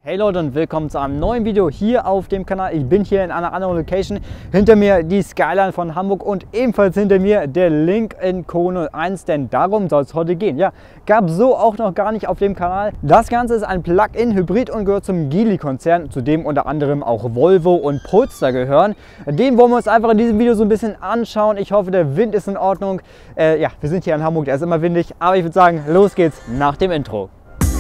Hey Leute und willkommen zu einem neuen Video hier auf dem Kanal. Ich bin hier in einer anderen Location. Hinter mir die Skyline von Hamburg und ebenfalls hinter mir der Lynk & Co 01, denn darum soll es heute gehen. Ja, gab so auch noch gar nicht auf dem Kanal. Das Ganze ist ein Plug-in-Hybrid und gehört zum Geely-Konzern, zu dem unter anderem auch Volvo und Polestar gehören. Den wollen wir uns einfach in diesem Video so ein bisschen anschauen. Ich hoffe, der Wind ist in Ordnung. Ja, wir sind hier in Hamburg, der ist immer windig, aber ich würde sagen, los geht's nach dem Intro.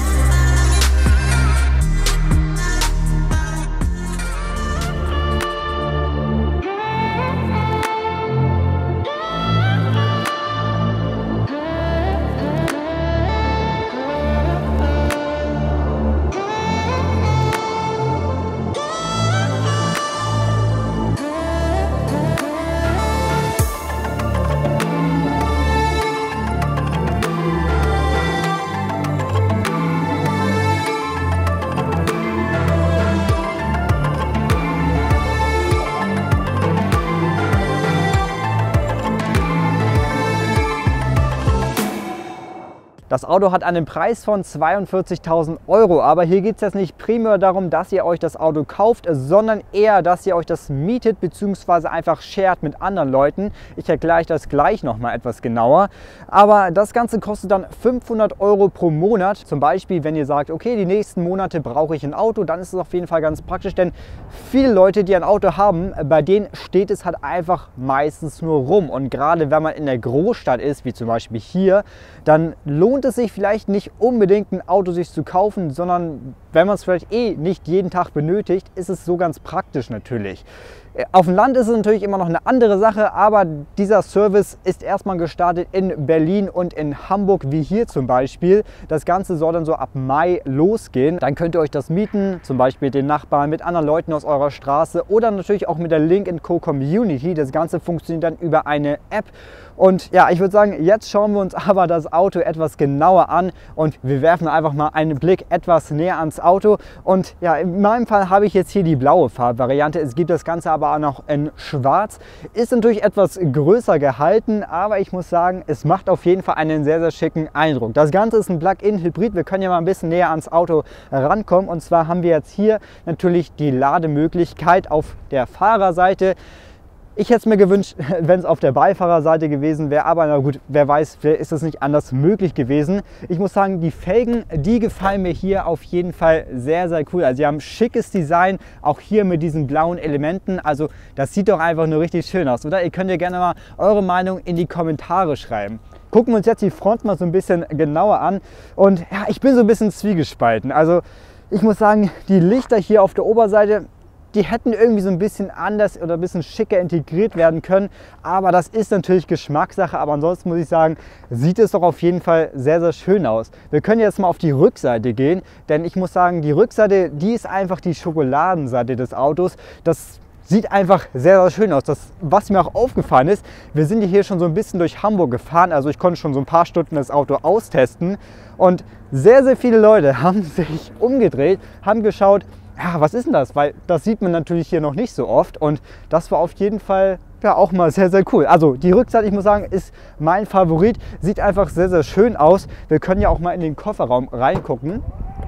Das Auto hat einen Preis von 42.000 €, aber hier geht es jetzt nicht primär darum, dass ihr euch das Auto kauft, sondern eher, dass ihr euch das mietet bzw. einfach shared mit anderen Leuten. Ich erkläre euch das gleich nochmal etwas genauer. Aber das Ganze kostet dann 500 € pro Monat. Zum Beispiel, wenn ihr sagt, okay, die nächsten Monate brauche ich ein Auto, dann ist es auf jeden Fall ganz praktisch, denn viele Leute, die ein Auto haben, bei denen steht es halt einfach meistens nur rum. Und gerade wenn man in der Großstadt ist, wie zum Beispiel hier, dann lohnt es sich vielleicht nicht unbedingt ein Auto sich zu kaufen, sondern wenn man es vielleicht nicht jeden Tag benötigt, ist es so ganz praktisch natürlich. Auf dem Land ist es natürlich immer noch eine andere Sache, aber dieser Service ist erstmal gestartet in Berlin und in Hamburg, wie hier zum Beispiel. Das Ganze soll dann so ab Mai losgehen. Dann könnt ihr euch das mieten, zum Beispiel mit den Nachbarn, mit anderen Leuten aus eurer Straße oder natürlich auch mit der Lynk & Co Community. Das Ganze funktioniert dann über eine App. Und ja, ich würde sagen, jetzt schauen wir uns aber das Auto etwas genauer an und wir werfen einfach mal einen Blick etwas näher ans Auto. Und ja, in meinem Fall habe ich jetzt hier die blaue Farbvariante. Es gibt das Ganze aber auch noch in Schwarz. Ist natürlich etwas größer gehalten, aber ich muss sagen, es macht auf jeden Fall einen sehr, sehr schicken Eindruck. Das Ganze ist ein Plug-in-Hybrid. Wir können ja mal ein bisschen näher ans Auto rankommen. Und zwar haben wir jetzt hier natürlich die Lademöglichkeit auf der Fahrerseite. Ich hätte es mir gewünscht, wenn es auf der Beifahrerseite gewesen wäre, aber na gut, wer weiß, vielleicht ist es nicht anders möglich gewesen. Ich muss sagen, die Felgen, die gefallen mir hier auf jeden Fall sehr, sehr cool. Also sie haben ein schickes Design, auch hier mit diesen blauen Elementen. Also das sieht doch einfach nur richtig schön aus, oder? Ihr könnt ja gerne mal eure Meinung in die Kommentare schreiben. Gucken wir uns jetzt die Front mal so ein bisschen genauer an und ja, ich bin so ein bisschen zwiegespalten. Also ich muss sagen, die Lichter hier auf der Oberseite, die hätten irgendwie so ein bisschen anders oder ein bisschen schicker integriert werden können. Aber das ist natürlich Geschmackssache. Aber ansonsten muss ich sagen, sieht es doch auf jeden Fall sehr, sehr schön aus. Wir können jetzt mal auf die Rückseite gehen. Denn ich muss sagen, die Rückseite, die ist einfach die Schokoladenseite des Autos. Das sieht einfach sehr, sehr schön aus. Was mir auch aufgefallen ist, wir sind hier schon so ein bisschen durch Hamburg gefahren. Also ich konnte schon so ein paar Stunden das Auto austesten. Und sehr, sehr viele Leute haben sich umgedreht, haben geschaut, ja, was ist denn das? Weil das sieht man natürlich hier noch nicht so oft und das war auf jeden Fall ja auch mal sehr, sehr cool. Also die Rückseite, ich muss sagen, ist mein Favorit. Sieht einfach sehr, sehr schön aus. Wir können ja auch mal in den Kofferraum reingucken.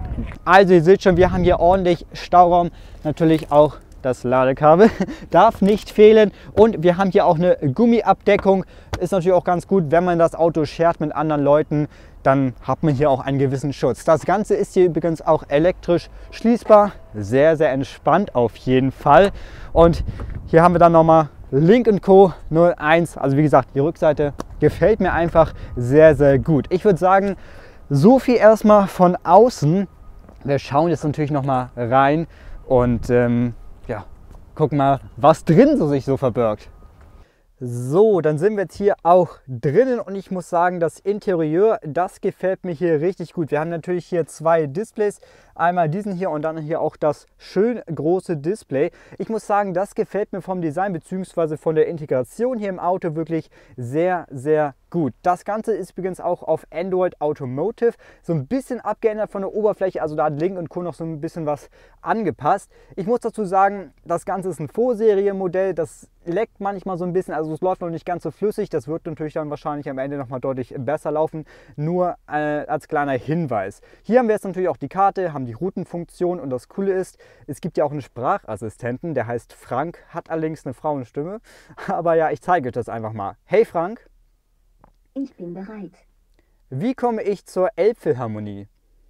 Also ihr seht schon, wir haben hier ordentlich Stauraum. Natürlich auch das Ladekabel darf nicht fehlen und wir haben hier auch eine Gummiabdeckung. Ist natürlich auch ganz gut, wenn man das Auto shared mit anderen Leuten, dann hat man hier auch einen gewissen Schutz. Das Ganze ist hier übrigens auch elektrisch schließbar. Sehr, sehr entspannt auf jeden Fall. Und hier haben wir dann nochmal Lynk & Co 01. Also wie gesagt, die Rückseite gefällt mir einfach sehr, sehr gut. Ich würde sagen, so viel erstmal von außen. Wir schauen jetzt natürlich nochmal rein und ja, gucken mal, was drin sich so verbirgt. So, dann sind wir jetzt hier auch drinnen und ich muss sagen, das Interieur, das gefällt mir hier richtig gut. Wir haben natürlich hier zwei Displays, einmal diesen hier und dann hier auch das schön große Display. Ich muss sagen, das gefällt mir vom Design bzw. von der Integration hier im Auto wirklich sehr, sehr gut. Das Ganze ist übrigens auch auf Android Automotive so ein bisschen abgeändert von der Oberfläche, also da hat Lynk & Co noch so ein bisschen was angepasst. Ich muss dazu sagen, das Ganze ist ein Vorserienmodell, das leckt manchmal so ein bisschen, also es läuft noch nicht ganz so flüssig, das wird natürlich dann wahrscheinlich am Ende nochmal deutlich besser laufen, nur als kleiner Hinweis. Hier haben wir jetzt natürlich auch die Karte, haben die Routenfunktion. Und das Coole ist, es gibt ja auch einen Sprachassistenten, der heißt Frank, hat allerdings eine Frauenstimme. Aber ja, ich zeige euch das einfach mal. Hey Frank. Ich bin bereit. Wie komme ich zur Elbphilharmonie?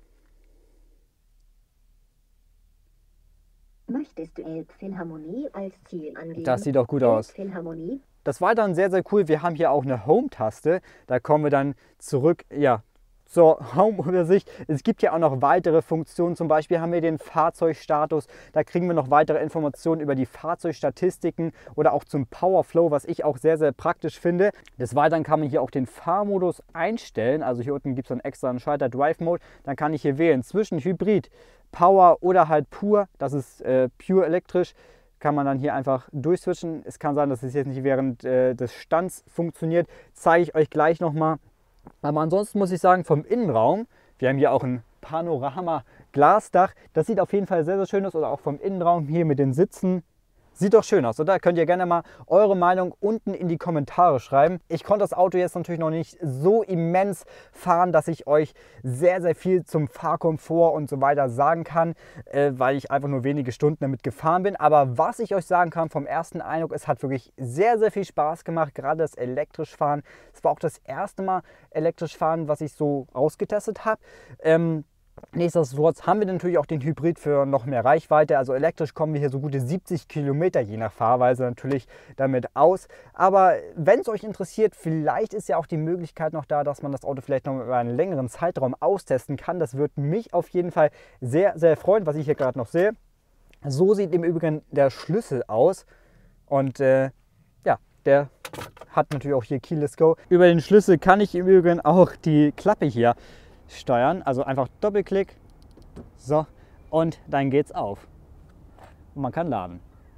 Möchtest du Elbphilharmonie als Ziel angeben? Das sieht doch gut aus. Elbphilharmonie. Das war dann sehr, sehr cool. Wir haben hier auch eine Home-Taste. Da kommen wir dann zurück, ja, zur Home-Übersicht. Es gibt ja auch noch weitere Funktionen. Zum Beispiel haben wir den Fahrzeugstatus. Da kriegen wir noch weitere Informationen über die Fahrzeugstatistiken oder auch zum Powerflow, was ich auch sehr, sehr praktisch finde. Des Weiteren kann man hier auch den Fahrmodus einstellen. Also hier unten gibt es dann extra einen Schalter Drive Mode. Dann kann ich hier wählen zwischen Hybrid, Power oder halt pur. Das ist pure elektrisch. Kann man dann hier einfach durchswitchen. Es kann sein, dass es jetzt nicht während des Stands funktioniert. Zeige ich euch gleich nochmal. Aber ansonsten muss ich sagen, vom Innenraum, wir haben hier auch ein Panorama-Glasdach. Das sieht auf jeden Fall sehr, sehr schön aus. Oder auch vom Innenraum hier mit den Sitzen. Sieht doch schön aus, oder? Könnt ihr gerne mal eure Meinung unten in die Kommentare schreiben. Ich konnte das Auto jetzt natürlich noch nicht so immens fahren, dass ich euch sehr, sehr viel zum Fahrkomfort und so weiter sagen kann, weil ich einfach nur wenige Stunden damit gefahren bin. Aber was ich euch sagen kann vom ersten Eindruck, es hat wirklich sehr, sehr viel Spaß gemacht, gerade das elektrisch fahren. Es war auch das erste Mal elektrisch fahren, was ich so ausgetestet habe. Nichtsdestotrotz haben wir natürlich auch den Hybrid für noch mehr Reichweite. Also elektrisch kommen wir hier so gute 70 Kilometer je nach Fahrweise natürlich damit aus. Aber wenn es euch interessiert, vielleicht ist ja auch die Möglichkeit noch da, dass man das Auto vielleicht noch über einen längeren Zeitraum austesten kann. Das würde mich auf jeden Fall sehr, sehr freuen, was ich hier gerade noch sehe. So sieht im Übrigen der Schlüssel aus. Und ja, der hat natürlich auch hier Keyless Go. Über den Schlüssel kann ich im Übrigen auch die Klappe hier steuern, also einfach Doppelklick, so, und dann geht's auf und man kann laden.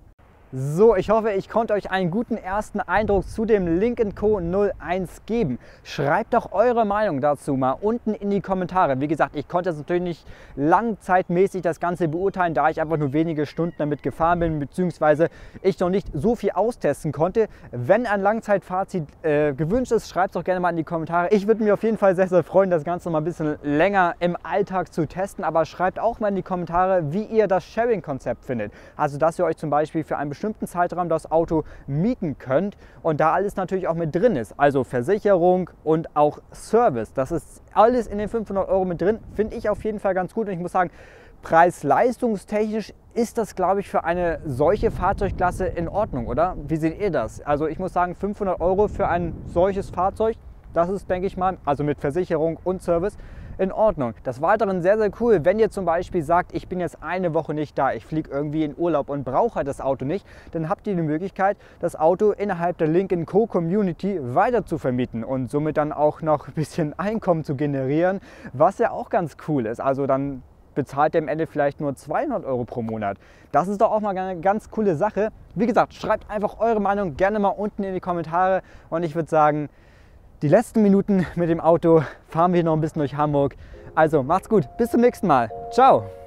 So, ich hoffe, ich konnte euch einen guten ersten Eindruck zu dem Lynk & Co 01 geben. Schreibt doch eure Meinung dazu mal unten in die Kommentare. Wie gesagt, ich konnte jetzt natürlich nicht langzeitmäßig das Ganze beurteilen, da ich einfach nur wenige Stunden damit gefahren bin, beziehungsweise ich noch nicht so viel austesten konnte. Wenn ein Langzeitfazit gewünscht ist, schreibt es doch gerne mal in die Kommentare. Ich würde mich auf jeden Fall sehr, sehr freuen, das Ganze mal ein bisschen länger im Alltag zu testen. Aber schreibt auch mal in die Kommentare, wie ihr das Sharing-Konzept findet. Also, dass ihr euch zum Beispiel für einen bestimmten Zeitraum das Auto mieten könnt und da alles natürlich auch mit drin ist. Also Versicherung und auch Service. Das ist alles in den 500 Euro mit drin. Finde ich auf jeden Fall ganz gut. Und ich muss sagen, preis-leistungstechnisch ist das, glaube ich, für eine solche Fahrzeugklasse in Ordnung, oder? Wie seht ihr das? Also ich muss sagen, 500 Euro für ein solches Fahrzeug, das ist, denke ich mal, also mit Versicherung und Service, in Ordnung. Des Weiteren sehr, sehr cool, wenn ihr zum Beispiel sagt, ich bin jetzt eine Woche nicht da, ich fliege irgendwie in Urlaub und brauche halt das Auto nicht, dann habt ihr die Möglichkeit, das Auto innerhalb der Lynk & Co Community weiter zu vermieten und somit dann auch noch ein bisschen Einkommen zu generieren, was ja auch ganz cool ist. Also dann bezahlt ihr am Ende vielleicht nur 200 Euro pro Monat. Das ist doch auch mal eine ganz coole Sache. Wie gesagt, schreibt einfach eure Meinung gerne mal unten in die Kommentare und ich würde sagen, die letzten Minuten mit dem Auto fahren wir noch ein bisschen durch Hamburg. Also macht's gut, bis zum nächsten Mal. Ciao!